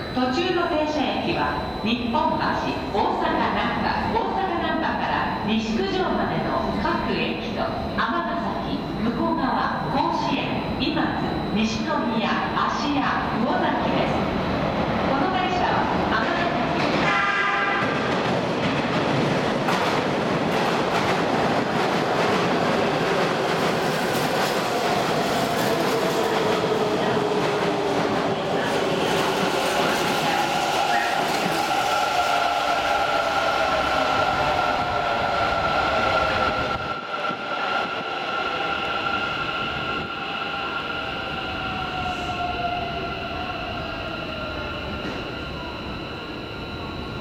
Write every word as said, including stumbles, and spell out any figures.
途中の停車駅は日本橋、大阪難波、大阪難波から西九条までの各駅と尼崎、向川、甲子園、今津、西宮、